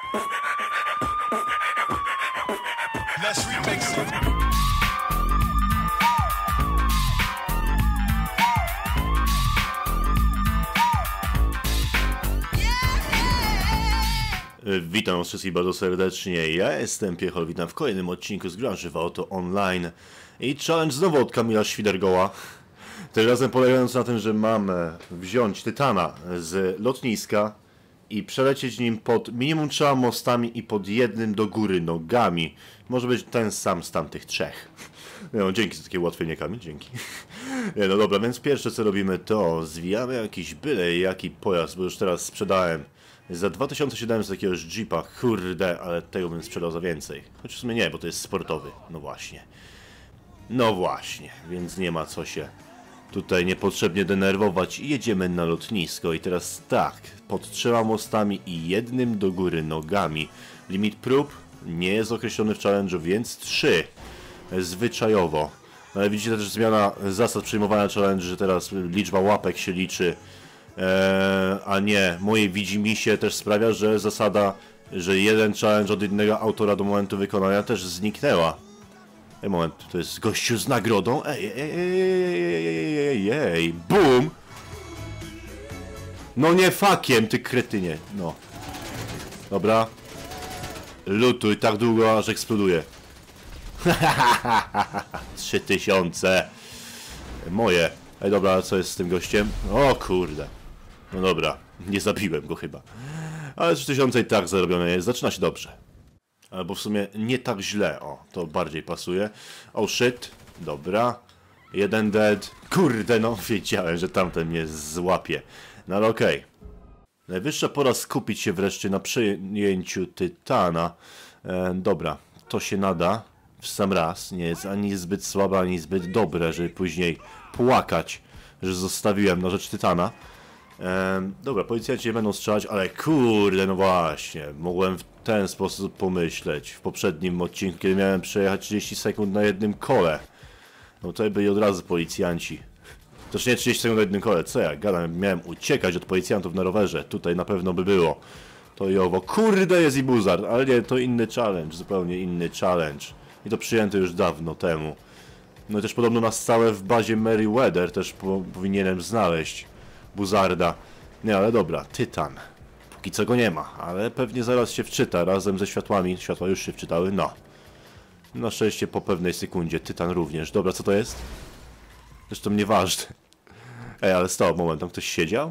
Let's remix it. Witam wszystkich bardzo serdecznie, ja jestem Piechol, witam w kolejnym odcinku z Grunge Auto Online i challenge znowu od Kamila Świdergoła. Tym razem polegając na tym, że mam wziąć Tytana z lotniska i przelecieć nim pod minimum 3 mostami i pod jednym do góry nogami. Może być ten sam z tamtych 3. No, dzięki za takie ułatwienie, Kamil, dzięki. No dobra, więc pierwsze co robimy to zwijamy jakiś byle jaki pojazd, bo już teraz sprzedałem za 2700 jakiegoś Jeepa, kurde, ale tego bym sprzedał za więcej. Choć w sumie nie, bo to jest sportowy, no właśnie. No właśnie, więc nie ma co się tutaj niepotrzebnie denerwować i jedziemy na lotnisko. I teraz tak, pod 3 mostami i jednym do góry nogami. Limit prób nie jest określony w challenge'u, więc 3. Zwyczajowo. No ale widzicie też zmiana zasad przyjmowania challenge, że teraz liczba łapek się liczy. A nie, moje widzimisię też sprawia, że zasada, że jeden challenge od innego autora do momentu wykonania też zniknęła. Ej, moment, to jest gościu z nagrodą? Ej, BUM! No nie fakiem, ty kretynie, no. Dobra. Lutuj tak długo, aż eksploduje. 3000. Moje. Ej, dobra, co jest z tym gościem? O kurde. No dobra, nie zabiłem go chyba. Ale 3000 i tak zarobione jest, zaczyna się dobrze. Albo w sumie nie tak źle, o, to bardziej pasuje. Oh shit, dobra. 1 dead. Kurde, no wiedziałem, że tamten mnie złapie. No ale okej. Najwyższa pora skupić się wreszcie na przejęciu Tytana. Dobra, to się nada w sam raz. Nie jest ani zbyt słabe, ani zbyt dobre, żeby później płakać, że zostawiłem na rzecz Tytana. Dobra, policjanci nie będą strzelać, ale kurde, no właśnie, mogłem w ten sposób pomyśleć w poprzednim odcinku, kiedy miałem przejechać 30 sekund na jednym kole. No tutaj byli od razu policjanci. Toż nie 30 sekund na jednym kole, co ja gadam, miałem uciekać od policjantów na rowerze, tutaj na pewno by było. To i owo, kurde jest i buzard, ale nie, to inny challenge, zupełnie inny challenge. I to przyjęto już dawno temu. No i też podobno na stałe w bazie Merryweather też powinienem znaleźć buzarda. Nie, ale dobra, Tytan. Póki co go nie ma, ale pewnie zaraz się wczyta razem ze światłami. Światła już się wczytały, no. Na szczęście po pewnej sekundzie Tytan również. Dobra, co to jest? Zresztą nieważne. Ej, ale stop, moment, tam ktoś siedział?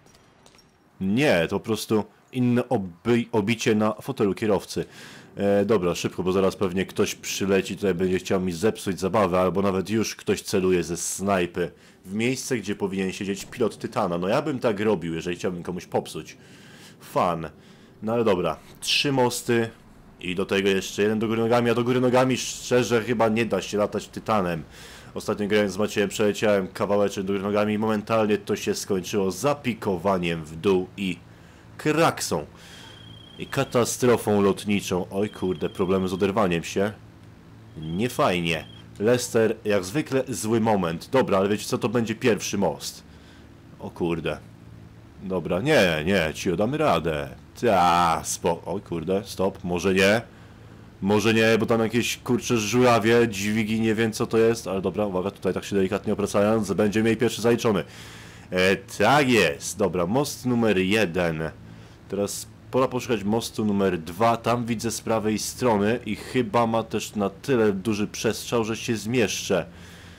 Nie, to po prostu inne obicie na fotelu kierowcy. Dobra, szybko, bo zaraz pewnie ktoś przyleci, tutaj będzie chciał mi zepsuć zabawę, albo nawet już ktoś celuje ze snajpy w miejsce, gdzie powinien siedzieć pilot Tytana. No ja bym tak robił, jeżeli chciałbym komuś popsuć. Fan. No ale dobra, 3 mosty i do tego jeszcze jeden do góry nogami, a do góry nogami szczerze chyba nie da się latać Tytanem. Ostatnio grając z Maciejem przeleciałem kawałeczek do góry nogami i momentalnie to się skończyło zapikowaniem w dół i kraksą. I katastrofą lotniczą. Oj kurde, problemy z oderwaniem się. Nie fajnie. Lester, jak zwykle, zły moment. Dobra, ale wiecie co, to będzie pierwszy most. O kurde. Dobra, nie, ci damy radę. Oj kurde, stop, może nie. Może nie, bo tam jakieś kurcze żurawie, dźwigi, nie wiem co to jest. Ale dobra, uwaga, tutaj tak się delikatnie opracając, będzie miał pierwszy zaliczony. Tak jest. Dobra, most numer 1. Teraz pora poszukać mostu numer 2, tam widzę z prawej strony i chyba ma też na tyle duży przestrzał, że się zmieszczę.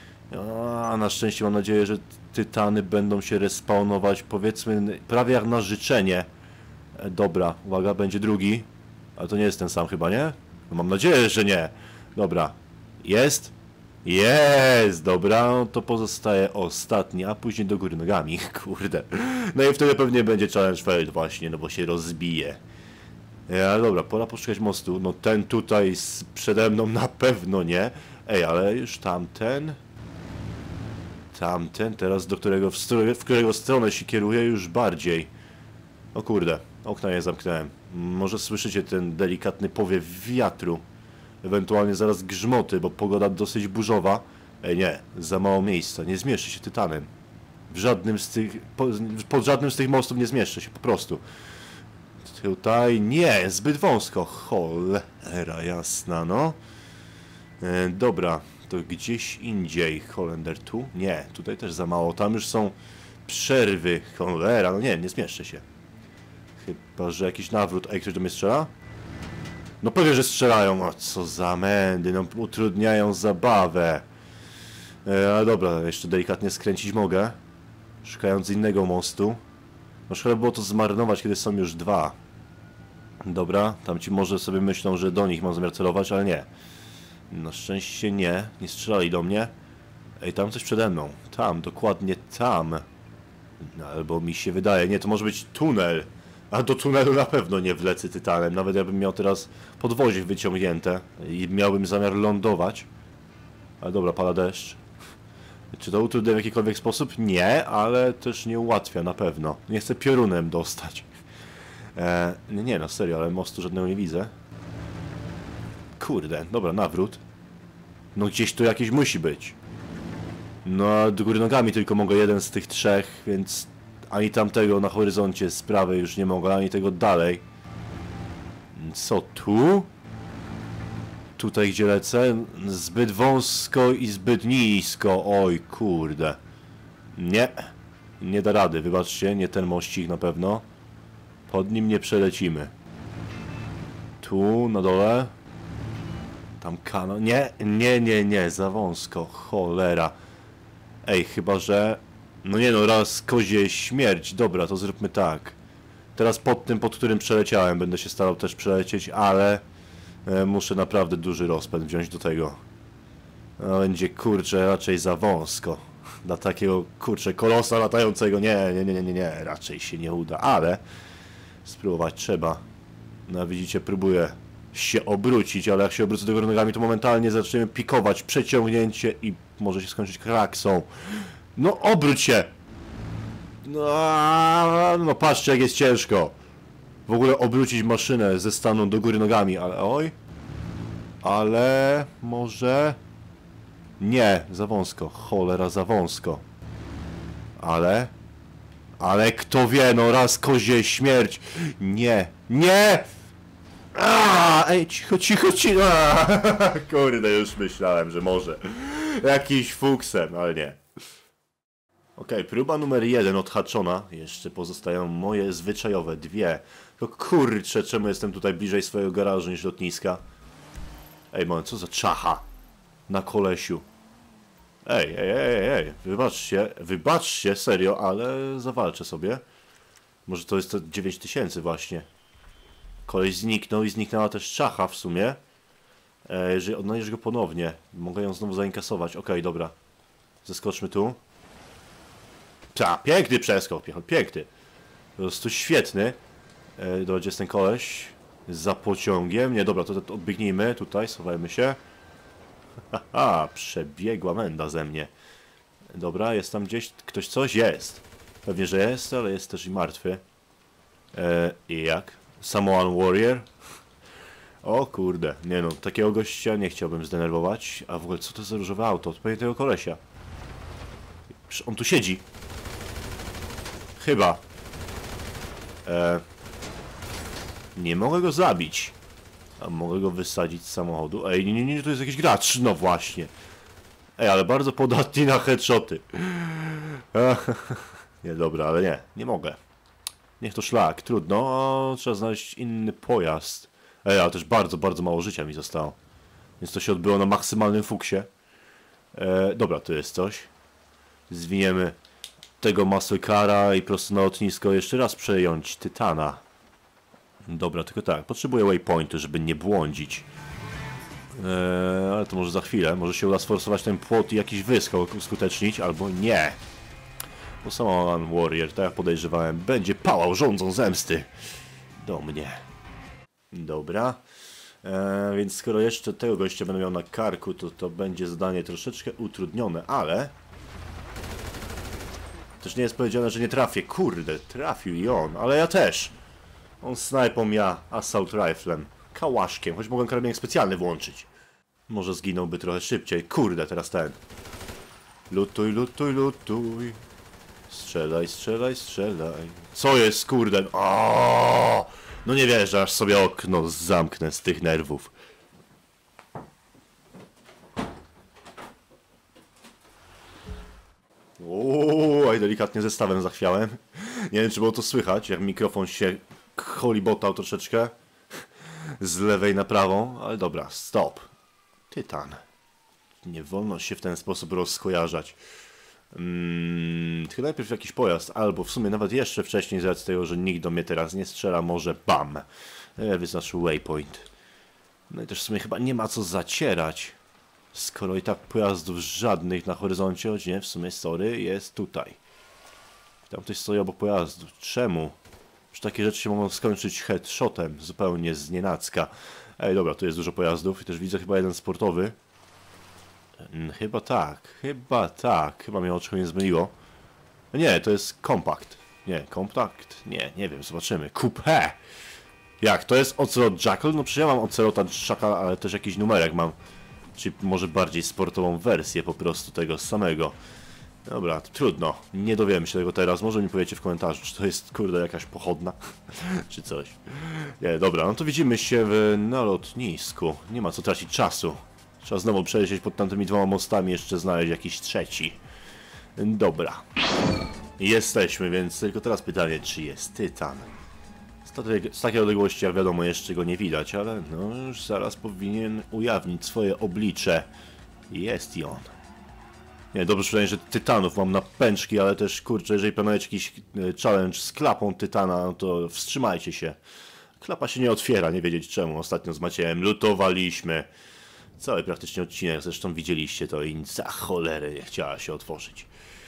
A na szczęście mam nadzieję, że Tytany będą się respawnować, powiedzmy, prawie jak na życzenie. Dobra, uwaga, będzie drugi. Ale to nie jest ten sam chyba, nie? No mam nadzieję, że nie. Dobra, jest? Jest! Dobra, to pozostaje ostatni, a później do góry nogami, kurde. No i wtedy pewnie będzie challenge failed właśnie, no bo się rozbije. Ale dobra, pora poszukać mostu. No ten tutaj przede mną na pewno nie. Ej, ale już tamten... Tamten, teraz do którego, w którego stronę się kieruje już bardziej. O kurde, okna nie zamknąłem. Może słyszycie ten delikatny powiew wiatru. Ewentualnie zaraz grzmoty, bo pogoda dosyć burzowa. Ej, nie, za mało miejsca, nie zmieszczę się Tytanem. W żadnym z tych, pod żadnym z tych mostów nie zmieszczę się, po prostu. Tutaj nie, zbyt wąsko. Cholera jasna, no. Dobra, to gdzieś indziej. Holender tu? Nie, tutaj też za mało. Tam już są przerwy. Cholera, no nie zmieszczę się. Chyba, że jakiś nawrót. Ej, ktoś do mnie strzela? No pewnie, że strzelają. O, co za mędy, no utrudniają zabawę. Ale dobra, jeszcze delikatnie skręcić mogę. Szukając innego mostu. No szkoda było to zmarnować, kiedy są już dwa. Dobra, tamci może sobie myślą, że do nich mam zamiar celować, ale nie. Na szczęście nie strzelali do mnie. Ej, tam coś przede mną. Tam, dokładnie tam. No, albo mi się wydaje, nie, to może być tunel. A do tunelu na pewno nie wlecę tytanem. Nawet jakbym miał teraz podwozie wyciągnięte i miałbym zamiar lądować. Ale dobra, pada deszcz. Czy to utrudnia w jakikolwiek sposób? Nie, ale też nie ułatwia na pewno. Nie chcę piorunem dostać. Nie, na serio, ale mostu żadnego nie widzę. Kurde, dobra, nawrót. No gdzieś tu jakiś musi być. No, do góry nogami tylko mogę jeden z tych trzech, więc ani tamtego na horyzoncie z prawej już nie mogę, ani tego dalej. Co tu? Tutaj gdzie lecę? Zbyt wąsko i zbyt nisko. Oj, kurde. Nie da rady, wybaczcie, nie ten mościk na pewno. Pod nim nie przelecimy. Tu, na dole. Tam kanał. Nie, za wąsko. Cholera. Ej, chyba że... No nie no, raz kozie śmierć. Dobra, to zróbmy tak. Teraz pod tym, pod którym przeleciałem, będę się starał też przelecieć, ale... muszę naprawdę duży rozpęd wziąć do tego. No, będzie, kurczę, raczej za wąsko. Dla takiego, kurczę, kolosa latającego. Nie, raczej się nie uda, ale... spróbować trzeba. No widzicie, próbuję się obrócić, ale jak się obrócę do góry nogami, to momentalnie zaczniemy pikować, przeciągnięcie i może się skończyć kraksą. No obróć się! No patrzcie, jak jest ciężko. W ogóle obrócić maszynę ze stanu do góry nogami, ale oj. Ale może... Nie, za wąsko. Cholera, za wąsko. Ale kto wie, no raz kozie śmierć. Nie! Ej, cicho. Kurde, już myślałem, że może. Jakiś fuksem, ale nie. Okej, próba numer 1 odhaczona. Jeszcze pozostają moje zwyczajowe dwie. To kurczę, czemu jestem tutaj bliżej swojego garażu niż lotniska? Ej, moment, co za czacha na kolesiu. Ej, wybaczcie, serio, ale zawalczę sobie. Może to jest to 9000 właśnie. Koleś zniknął i zniknęła też czacha w sumie. Jeżeli odnajdziesz go ponownie, mogę ją znowu zainkasować. Okej, dobra. Zeskoczmy tu. Piękny przeskok, piękny. Po prostu świetny. Dobra, gdzie jest ten koleś? Za pociągiem. Nie, dobra, to odbiegnijmy. Tutaj, schowajmy się. Haha, przebiegła menda ze mnie. Dobra, jest tam gdzieś ktoś coś? Jest. Pewnie, że jest, ale jest też i martwy. I jak? Samoan Warrior? O kurde, nie no, takiego gościa nie chciałbym zdenerwować. A w ogóle co to za różowe auto? Odpowiednie tego kolesia. On tu siedzi. Chyba. Nie mogę go zabić. A mogę go wysadzić z samochodu. Ej, nie, to jest jakiś gracz. No właśnie. Ej, ale bardzo podatni na headshoty. Nie, dobra, ale nie mogę. Niech to szlak, trudno. Trzeba znaleźć inny pojazd. Ej, ale też bardzo mało życia mi zostało. Więc to się odbyło na maksymalnym fuksie. Dobra, tu jest coś. Zwiniemy tego muscle cara i prosto na lotnisko jeszcze raz przejąć tytana. Dobra, tylko tak, potrzebuję waypointu, żeby nie błądzić. Ale to może za chwilę. Może się uda sforsować ten płot i jakiś wyskok uskutecznić, albo nie. Bo Samoan Warrior, tak jak podejrzewałem, będzie pałał rządzą zemsty do mnie. Dobra. Więc skoro jeszcze tego gościa będę miał na karku, to będzie zadanie troszeczkę utrudnione, ale... Też nie jest powiedziane, że nie trafię. Kurde, trafił i on, ale ja też. On snajpą, ja assault riflem. Kałaszkiem, choć mogłem karabinek specjalny włączyć. Może zginąłby trochę szybciej. Kurde, teraz ten. Lutuj. Strzelaj. Co jest, kurde? O! No nie wierzę, aż sobie okno zamknę z tych nerwów. Uuu, aj delikatnie zestawem zachwiałem. Nie wiem, czy było to słychać, jak mikrofon się cholibotał troszeczkę z lewej na prawą, ale dobra, stop. Tytan. Nie wolno się w ten sposób rozkojarzać. Chyba najpierw jakiś pojazd, albo w sumie nawet jeszcze wcześniej, z racji tego, że nikt do mnie teraz nie strzela, może BAM. Wyznaczył waypoint. No i też w sumie chyba nie ma co zacierać. Skoro i tak pojazdów żadnych na horyzoncie, choć nie, w sumie sorry, jest tutaj. Tam ktoś stoi obok pojazdu. Czemu? Że takie rzeczy się mogą skończyć headshotem, zupełnie znienacka. Ej, dobra, tu jest dużo pojazdów i też widzę chyba jeden sportowy. Chyba tak, chyba mnie oczko nie zmyliło. Nie, to jest kompakt. Nie, kompakt? Nie wiem, zobaczymy. Coupé! Jak, to jest Ocelot Jackal? No przecież ja mam Ocelota Jackal, ale też jakiś numerek mam. Czyli może bardziej sportową wersję po prostu tego samego. Dobra, trudno. Nie dowiemy się tego teraz. Może mi powiecie w komentarzu, czy to jest, kurde, jakaś pochodna, czy coś. Nie, dobra, no to widzimy się na lotnisku. Nie ma co tracić czasu. Trzeba znowu przelecieć pod tamtymi dwoma mostami, jeszcze znaleźć jakiś trzeci. Dobra. Jesteśmy, więc tylko teraz pytanie, czy jest Tytan? Z takiej odległości, jak wiadomo, jeszcze go nie widać, ale no już zaraz powinien ujawnić swoje oblicze. Jest i on. Nie, dobrze przynajmniej, że Tytanów mam na pęczki, ale też, kurczę, jeżeli planujecie jakiś challenge z klapą Tytana, no to wstrzymajcie się. Klapa się nie otwiera, nie wiedzieć czemu. Ostatnio z Maciejem lutowaliśmy. Cały praktycznie odcinek, zresztą widzieliście to i za cholerę nie chciała się otworzyć.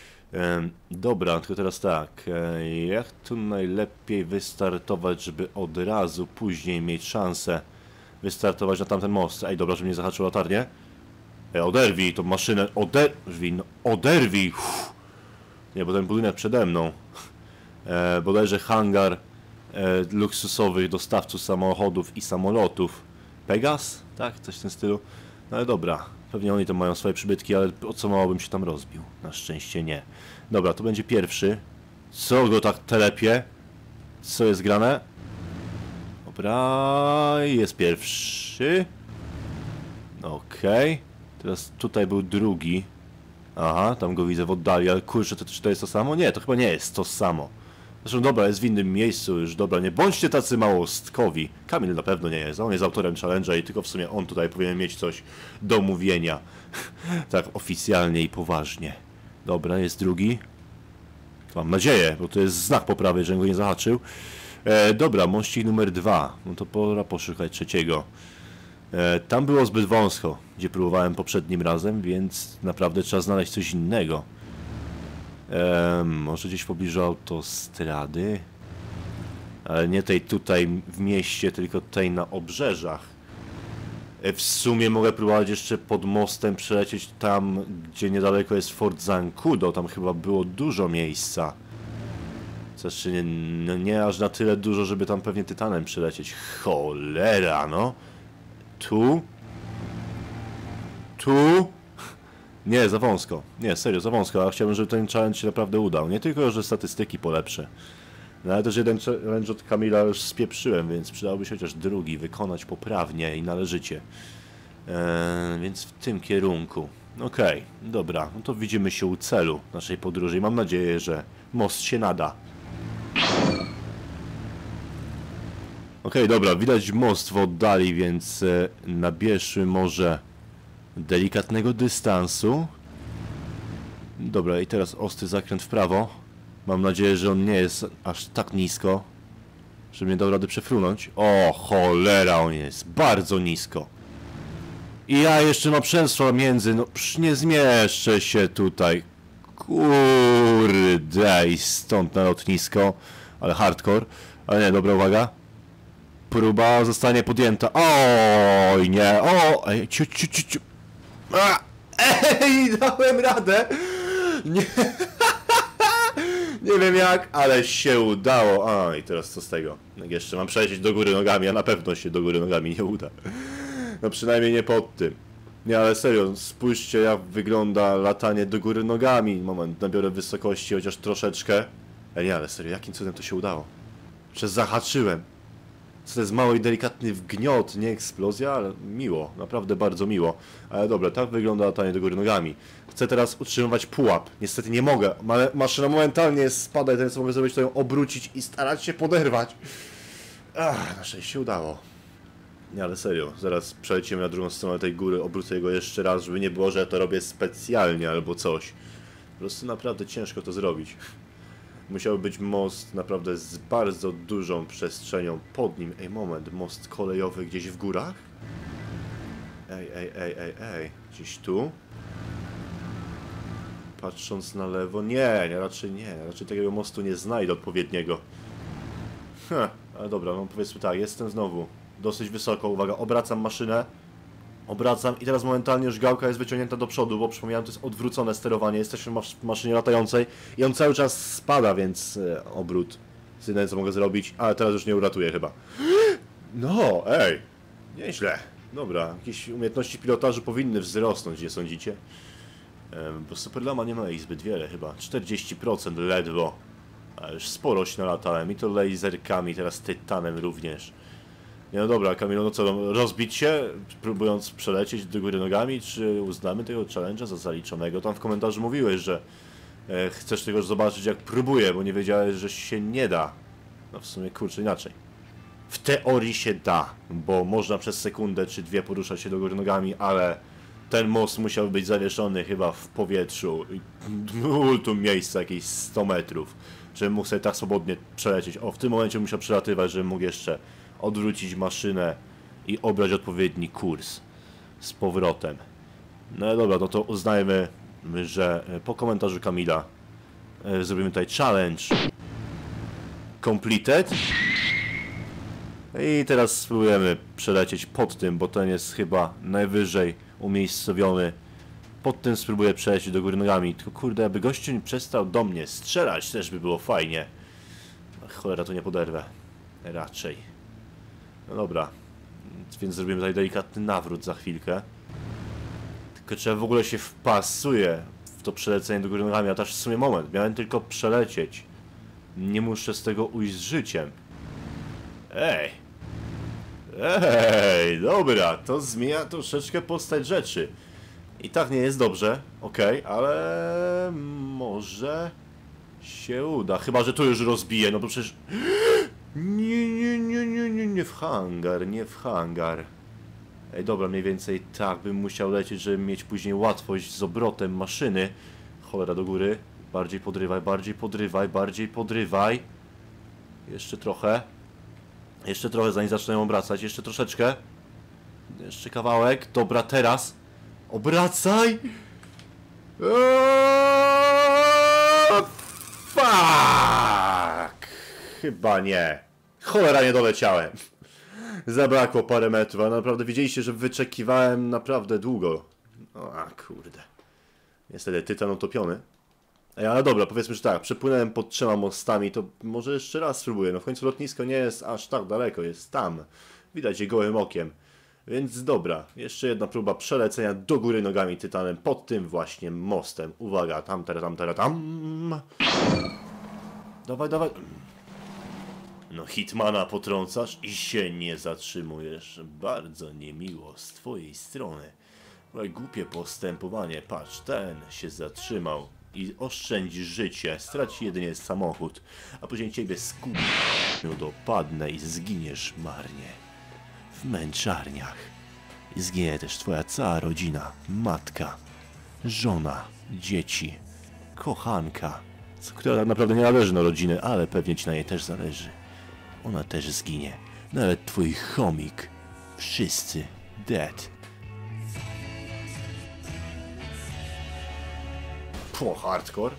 Dobra, tylko teraz tak, jak tu najlepiej wystartować, żeby od razu później mieć szansę wystartować na tamten most? Ej, dobra, że mnie zahaczył latarnię. Oderwij tą maszynę, oderwij, no oderwij! Uff. Nie, bo ten budynek przede mną. Bodajże hangar luksusowych dostawców samochodów i samolotów. Pegas? Tak? Coś w tym stylu. No ale dobra, pewnie oni tam mają swoje przybytki, ale o co mało bym się tam rozbił. Na szczęście nie. Dobra, to będzie pierwszy. Co go tak telepie? Co jest grane? Dobra, jest pierwszy. Okej. Teraz tutaj był drugi. Aha, tam go widzę w oddali, ale kurczę, czy to jest to samo? Nie, to chyba nie jest to samo. Zresztą dobra, jest w innym miejscu już, dobra, nie bądźcie tacy małostkowi. Kamil na pewno nie jest, on jest autorem challenge'a i tylko w sumie on tutaj powinien mieć coś do mówienia. Tak oficjalnie i poważnie. Dobra, jest drugi. Mam nadzieję, bo to jest znak poprawy, że go nie zahaczył. Dobra, mościk numer 2. No to pora poszukać trzeciego. Tam było zbyt wąsko, gdzie próbowałem poprzednim razem, więc naprawdę trzeba znaleźć coś innego. Może gdzieś w pobliżu autostrady? Ale nie tej tutaj w mieście, tylko tej na obrzeżach. W sumie mogę próbować jeszcze pod mostem przelecieć tam, gdzie niedaleko jest Fort Zancudo. Tam chyba było dużo miejsca. Znaczy nie, no nie aż na tyle dużo, żeby tam pewnie Tytanem przelecieć. Cholera, no. Tu? Tu? Nie, za wąsko. Nie, serio, za wąsko. A chciałbym, żeby ten challenge się naprawdę udał. Nie tylko, że statystyki polepszę. No ale też jeden challenge od Kamila już spieprzyłem, więc przydałoby się chociaż drugi wykonać poprawnie i należycie. Więc w tym kierunku. Okej, dobra. No to widzimy się u celu naszej podróży i mam nadzieję, że most się nada. Okej, dobra. Widać most w oddali, więc nabierzmy może delikatnego dystansu. Dobra, i teraz ostry zakręt w prawo. Mam nadzieję, że on nie jest aż tak nisko, żeby mnie dał radę przefrunąć. O, cholera, on jest bardzo nisko. I ja jeszcze mam przęsła między, no nie zmieszczę się tutaj. Kurde, i stąd na lotnisko. Ale hardcore. Ale nie, dobra, uwaga. Próba zostanie podjęta. Oj, nie, o, ej, ciu. Ej, dałem radę. Nie. Nie wiem jak, ale się udało. A i teraz co z tego? Jak jeszcze mam przejść do góry nogami, a na pewno się do góry nogami nie uda. No przynajmniej nie pod tym. Nie, ale serio, spójrzcie jak wygląda latanie do góry nogami. Moment, nabiorę wysokości chociaż troszeczkę. Nie, ale serio, jakim cudem to się udało? Przecież zahaczyłem. Co to jest mały i delikatny wgniot, nie eksplozja, ale miło, naprawdę bardzo miło. Ale dobra, tak wygląda latanie do góry nogami. Chcę teraz utrzymywać pułap. Niestety nie mogę. Maszyna momentalnie spada i ten co mogę zrobić, to ją obrócić i starać się poderwać. Na szczęście się udało. Nie, ale serio, zaraz przelecimy na drugą stronę tej góry, obrócę go jeszcze raz, żeby nie było, że ja to robię specjalnie albo coś. Po prostu naprawdę ciężko to zrobić. Musiał być most naprawdę z bardzo dużą przestrzenią pod nim. Ej, moment, most kolejowy gdzieś w górach? Ej, gdzieś tu? Patrząc na lewo, raczej takiego mostu nie znajdę odpowiedniego. Ale dobra, no powiedzmy tak, jestem znowu dosyć wysoko, uwaga, obracam maszynę. Obracam i teraz momentalnie już gałka jest wyciągnięta do przodu, bo przypomniałem, to jest odwrócone sterowanie, jesteśmy w maszynie latającej i on cały czas spada, więc obrót jest jedyne co mogę zrobić, ale teraz już nie uratuję chyba. No, ej, nieźle. Dobra, jakieś umiejętności pilotażu powinny wzrosnąć, nie sądzicie? Bo Superlama nie ma ich zbyt wiele chyba, 40% ledwo. A już sporo się nalatałem i to laserkami, teraz tytanem również. Nie, no dobra, Kamilu, no co, rozbić się, próbując przelecieć do góry nogami, czy uznamy tego challenge'a za zaliczonego? Tam w komentarzu mówiłeś, że chcesz tego zobaczyć jak próbuję, bo nie wiedziałeś, że się nie da. No w sumie, kurczę, inaczej. W teorii się da, bo można przez sekundę czy dwie poruszać się do góry nogami, ale ten most musiał być zawieszony chyba w powietrzu. Multum miejsca, jakieś 100 metrów, żebym mógł sobie tak swobodnie przelecieć. O, w tym momencie musiał przelatywać, żebym mógł jeszcze odwrócić maszynę i obrać odpowiedni kurs z powrotem. No dobra, no to uznajmy, że po komentarzu Kamila zrobimy tutaj challenge completed. I teraz spróbujemy przelecieć pod tym, bo ten jest chyba najwyżej umiejscowiony. Pod tym spróbuję przelecieć do góry nogami. Tylko kurde, aby gościu nie przestał do mnie strzelać, też by było fajnie. Cholera, to nie poderwę. Raczej. No dobra, więc zrobimy tutaj delikatny nawrót za chwilkę. Tylko czy ja w ogóle się wpasuję w to przelecenie do góry nogami, a też w sumie moment, miałem tylko przelecieć. Nie muszę z tego ujść z życiem. Ej, dobra, to zmienia troszeczkę postać rzeczy. I tak nie jest dobrze, okej, ale może się uda, chyba że tu już rozbiję, no bo przecież... Nie w hangar, nie w hangar. Ej, dobra, mniej więcej tak bym musiał lecieć, żeby mieć później łatwość z obrotem maszyny. Cholera, do góry. Bardziej podrywaj, bardziej podrywaj, bardziej podrywaj. Jeszcze trochę. Jeszcze trochę, zanim zaczynają obracać. Jeszcze troszeczkę. Jeszcze kawałek. Dobra, teraz. Obracaj! Fuck! Chyba nie. Cholera, nie doleciałem. Zabrakło parę metrów, ale naprawdę widzieliście, że wyczekiwałem naprawdę długo. O, kurde. Niestety tytan utopiony. Ale dobra, powiedzmy, że tak, przepłynąłem pod 3 mostami, to może jeszcze raz spróbuję. No w końcu lotnisko nie jest aż tak daleko, jest tam. Widać je gołym okiem. Więc dobra, jeszcze jedna próba przelecenia do góry nogami tytanem pod tym właśnie mostem. Uwaga, tam. Dawaj, dawaj. No Hitmana potrącasz i się nie zatrzymujesz. Bardzo niemiło z twojej strony. Ale głupie postępowanie. Patrz, ten się zatrzymał i oszczędzi życie. Straci jedynie samochód, a później ciebie dopadnę i zginiesz marnie. W męczarniach. I zginie też twoja cała rodzina. Matka, żona, dzieci, kochanka, która tak naprawdę nie należy do rodziny, ale pewnie ci na niej też zależy. Ona też zginie. Nawet twój chomik. Wszyscy dead. Po hardcore.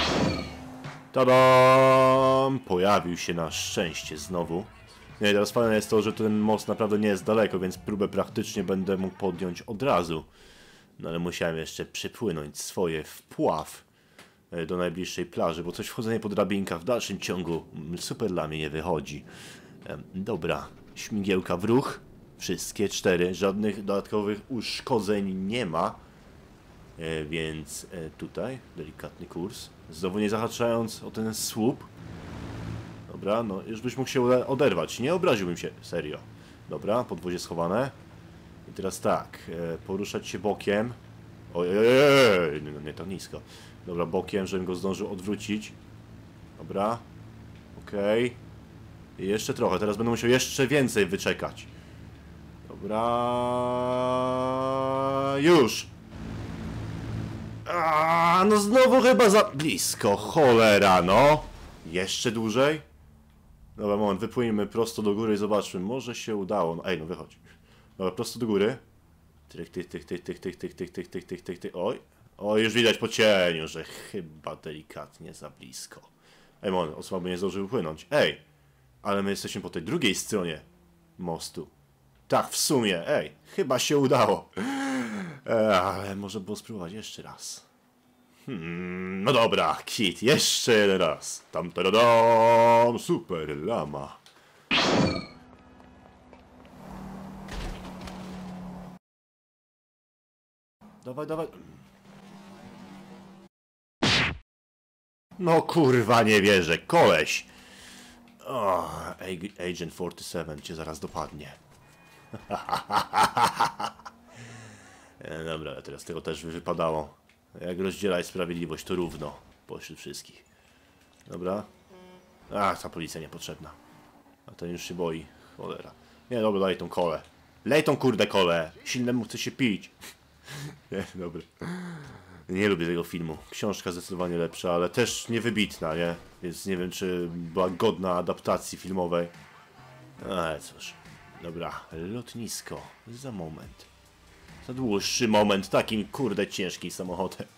Tadam! Pojawił się na szczęście znowu. Nie, teraz fajne jest to, że ten most naprawdę nie jest daleko, więc próbę praktycznie będę mógł podjąć od razu. No ale musiałem jeszcze przypłynąć swoje wpław do najbliższej plaży, bo coś wchodzenie po drabinkach w dalszym ciągu super dla mnie nie wychodzi. Dobra, śmigiełka w ruch. Wszystkie 4, żadnych dodatkowych uszkodzeń nie ma. Więc tutaj delikatny kurs. Znowu nie zahaczając o ten słup. Dobra, no już byś mógł się oderwać. Nie obraziłbym się, serio. Dobra, podwozie schowane. I teraz tak, poruszać się bokiem. Ojej, nie to nisko. Dobra, bokiem, żebym go zdążył odwrócić. Dobra. Okej. I jeszcze trochę, teraz będę musiał jeszcze więcej wyczekać. Dobra. Już. No znowu chyba za blisko, cholera, no. Jeszcze dłużej? Dobra, moment, wypłyniemy prosto do góry i zobaczmy, może się udało. No, ej, no wychodź. Dobra, prosto do góry. Tyk, tyk, tyk, tyk, tyk, tyk, tyk, tyk, tyk, tyk, tyk, tyk, tyk. Oj. Oj, już widać po cieniu, że chyba delikatnie za blisko. Ej, moment, osoba nie zdążył wypłynąć. Ej, ale my jesteśmy po tej drugiej stronie mostu. Tak, w sumie, ej, chyba się udało. Ale może było spróbować jeszcze raz. No dobra, Kit, jeszcze jeden raz. Tam, taradam, super lama. Dawaj, dawaj. No kurwa, nie wierzę, koleś. O, Agent 47 cię zaraz dopadnie. Dobra, teraz tego też wypadało. Jak rozdzielać sprawiedliwość, to równo pośród wszystkich. Dobra. Ta policja niepotrzebna. A ten już się boi. Cholera. Nie, dobra, daj tą kolę. Lej tą kurde kolę. Silnemu chce się pić. Nie, dobra. Nie lubię tego filmu. Książka zdecydowanie lepsza, ale też niewybitna, nie? Więc nie wiem, czy była godna adaptacji filmowej. Ale cóż. Dobra, lotnisko. Za moment. Za dłuższy moment, takim kurde ciężkim samochodem.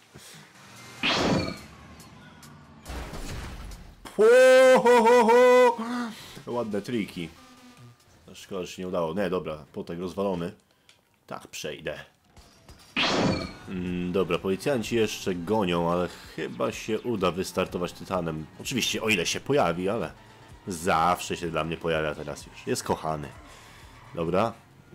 Ładne triki. Szkoda, że się nie udało. Nie, dobra, potek rozwalony. Tak, przejdę. Dobra, policjanci jeszcze gonią, ale chyba się uda wystartować Tytanem. Oczywiście, o ile się pojawi, ale zawsze się dla mnie pojawia teraz już. Jest kochany. Dobra.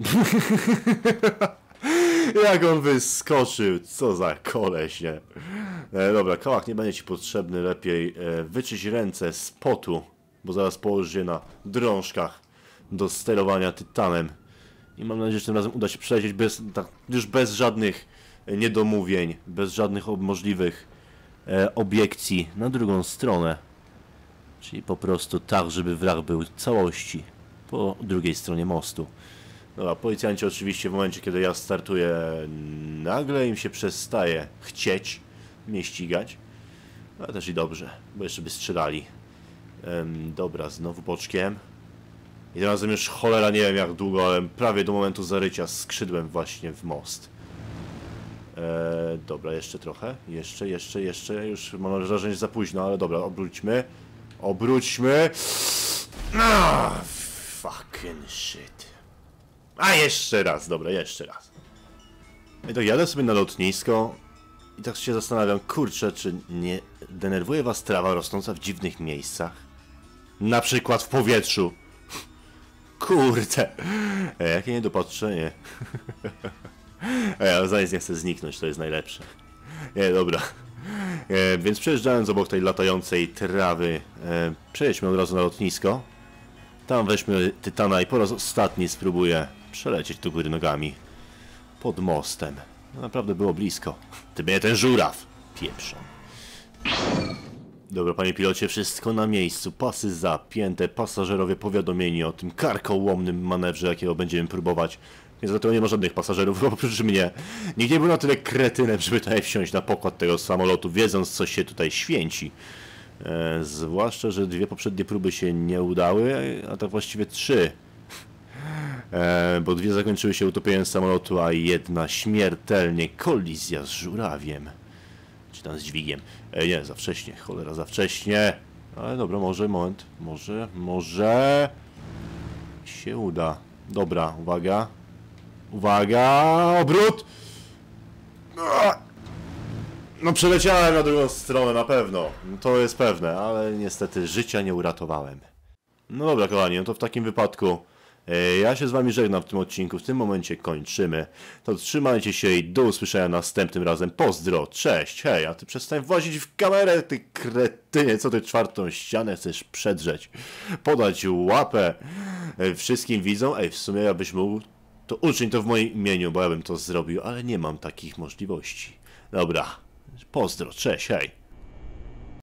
Jak on wyskoczył, co za koleś, nie? Dobra, kołak nie będzie ci potrzebny, lepiej wyczyść ręce z potu, bo zaraz położysz je na drążkach do sterowania Tytanem. I mam nadzieję, że tym razem uda się przelecieć już bez żadnych niedomówień, bez żadnych możliwych obiekcji na drugą stronę. Czyli po prostu tak, żeby wrak był w całości po drugiej stronie mostu. Dobra, policjanci oczywiście w momencie, kiedy ja startuję, nagle im się przestaje chcieć mnie ścigać. Ale też i dobrze, bo jeszcze by strzelali. Dobra, znowu boczkiem. I tym razem już cholera nie wiem jak długo, ale prawie do momentu zarycia skrzydłem właśnie w most. Dobra, jeszcze trochę. Jeszcze. Już mam wrażenie, że za późno, ale dobra, obróćmy. Obróćmy. Fucking shit. A jeszcze raz, dobra, jeszcze raz. I to jadę sobie na lotnisko i tak się zastanawiam, kurczę, czy nie denerwuje was trawa rosnąca w dziwnych miejscach? Na przykład w powietrzu. Kurde. Jakie niedopatrzenie. Ale za nic nie chcę zniknąć, to jest najlepsze. Nie, dobra. Więc przejeżdżając obok tej latającej trawy, przejedźmy od razu na lotnisko. Tam weźmy Tytana i po raz ostatni spróbuję przelecieć do góry nogami. Pod mostem. No, naprawdę było blisko. Ty mnie ten żuraw. Pieprzą. Dobra, panie pilocie, wszystko na miejscu. Pasy zapięte, pasażerowie powiadomieni o tym karkołomnym manewrze, jakiego będziemy próbować. Więc dlatego nie ma żadnych pasażerów oprócz mnie. Nikt nie był na tyle kretynem, żeby tutaj wsiąść na pokład tego samolotu, wiedząc, co się tutaj święci. Zwłaszcza, że 2 poprzednie próby się nie udały, a to właściwie 3. Bo 2 zakończyły się utopieniem samolotu, a 1 śmiertelnie kolizja z żurawiem. Czy tam z dźwigiem. Nie, za wcześnie, cholera, za wcześnie. Ale dobra, może, moment, może się uda. Dobra, uwaga. Uwaga, obrót! No przeleciałem na drugą stronę, na pewno. To jest pewne, ale niestety życia nie uratowałem. No dobra, kochani, no to w takim wypadku Ja się z wami żegnam w tym odcinku, w tym momencie kończymy. To trzymajcie się i do usłyszenia następnym razem. Pozdro, cześć, hej, a ty przestań włazić w kamerę, ty kretynie, co ty czwartą ścianę chcesz przedrzeć? Podać łapę wszystkim widzom, w sumie ja byś mógł, to uczyń to w moim imieniu, bo ja bym to zrobił, ale nie mam takich możliwości. Dobra, pozdro, cześć, hej.